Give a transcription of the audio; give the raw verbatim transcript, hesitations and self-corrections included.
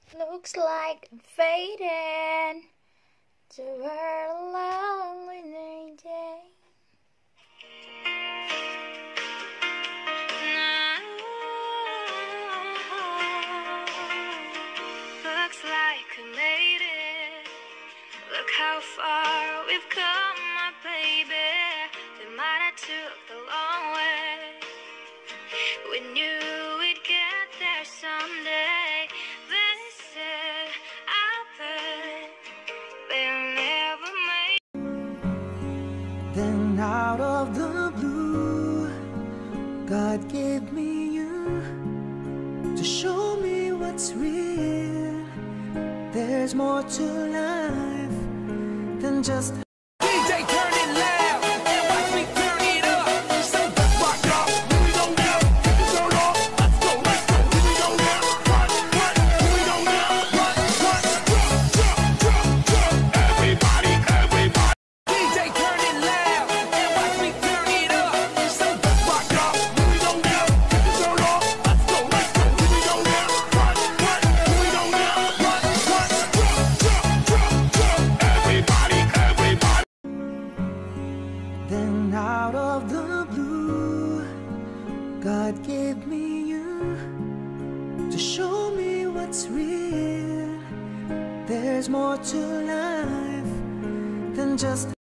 Looks like I'm fading to a lonely day. Looks like we made it. Look how far we've come, my baby. We might have took the long way. We knew we'd get there someday. They said I'll bet they'll never make. Then out of the blue, God gave me you to show me what's real. There's more to life than just D J, turn it loud and watch me turn it up. So let's rock up, here we go now. Get the turn off, let's go, let's go. Here we go now. Run, run, here we go now. Run, run, jump, jump, jump, jump. Everybody, everybody. D J, turn it loud and watch me turn it up. So let's rock up, here we go now. Get the turn off, let's go, let's go. Here we go now. Run, run, here we go now. Run, run, jump, jump, jump, jump. Everybody, everybody. Then out of the blue, God gave me you to show me what's real. There's more to life than just